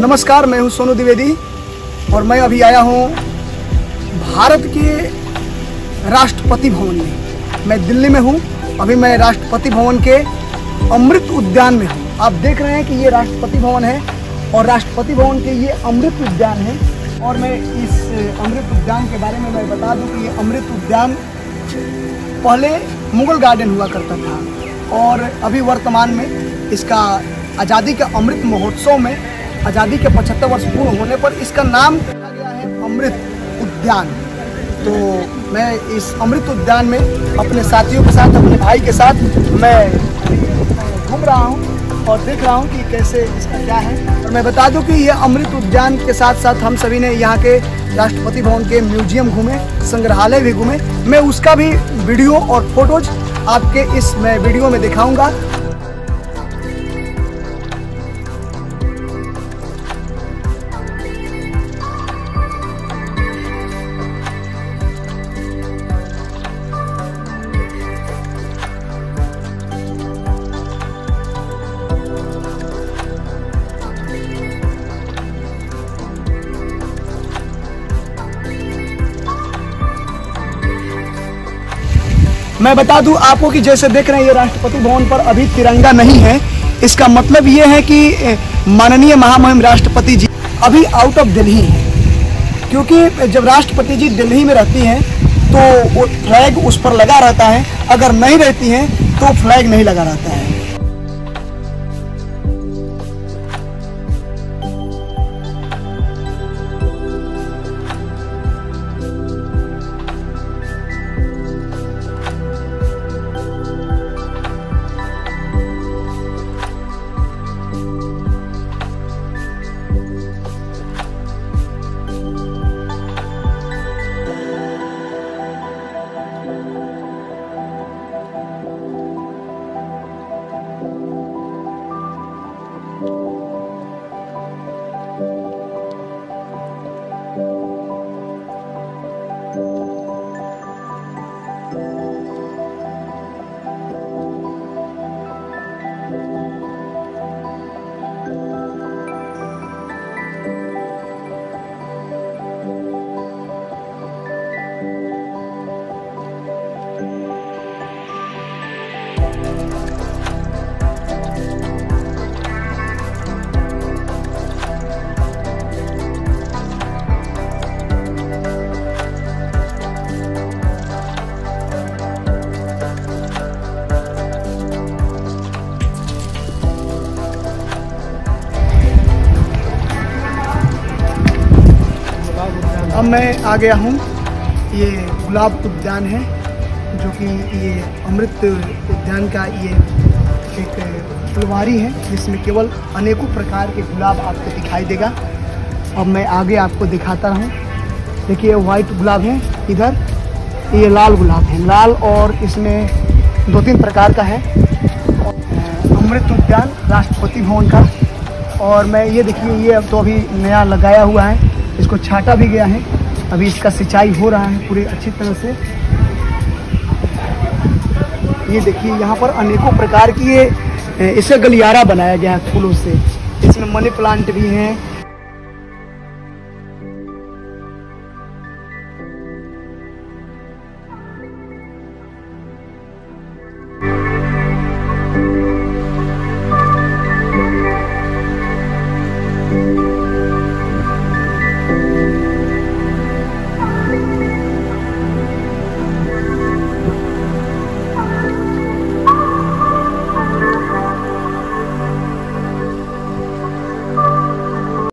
नमस्कार, मैं हूं सोनू द्विवेदी और मैं अभी आया हूं भारत के राष्ट्रपति भवन में। मैं दिल्ली में हूं। अभी मैं राष्ट्रपति भवन के अमृत उद्यान में हूं। आप देख रहे हैं कि ये राष्ट्रपति भवन है और राष्ट्रपति भवन के ये अमृत उद्यान है। और मैं इस अमृत उद्यान के बारे में मैं बता दूं कि ये अमृत उद्यान पहले मुगल गार्डन हुआ करता था और अभी वर्तमान में इसका आज़ादी के अमृत महोत्सव में आज़ादी के 75 वर्ष पूर्ण होने पर इसका नाम रखा गया है अमृत उद्यान। तो मैं इस अमृत उद्यान में अपने साथियों के साथ, अपने भाई के साथ मैं घूम रहा हूँ और देख रहा हूँ कि कैसे इसका क्या है। और मैं बता दूँ कि यह अमृत उद्यान के साथ साथ हम सभी ने यहाँ के राष्ट्रपति भवन के म्यूजियम घूमे, संग्रहालय भी घूमे। मैं उसका भी वीडियो और फोटोज आपके इस मैं वीडियो में दिखाऊंगा। मैं बता दूं आपको कि जैसे देख रहे हैं ये राष्ट्रपति भवन पर अभी तिरंगा नहीं है। इसका मतलब ये है कि माननीय महामहिम राष्ट्रपति जी अभी आउट ऑफ दिल्ली हैं, क्योंकि जब राष्ट्रपति जी दिल्ली में रहती हैं तो वो फ्लैग उस पर लगा रहता है, अगर नहीं रहती हैं तो फ्लैग नहीं लगा रहता है। अब मैं आ गया हूँ, ये गुलाब उद्यान है जो कि ये अमृत उद्यान का ये एक फुलवारी है जिसमें केवल अनेकों प्रकार के गुलाब आपको दिखाई देगा। अब मैं आगे आपको दिखाता हूँ। देखिए वाइट गुलाब है, इधर ये लाल गुलाब है, लाल, और इसमें 2-3 प्रकार का है। अमृत उद्यान राष्ट्रपति भवन का। और मैं ये देखिए ये अब तो अभी नया लगाया हुआ है, इसको छाटा भी गया है, अभी इसका सिंचाई हो रहा है पूरी अच्छी तरह से। ये देखिए यहाँ पर अनेकों प्रकार की ये इसे गलियारा बनाया गया है फूलों से। इसमें मनी प्लांट भी हैं,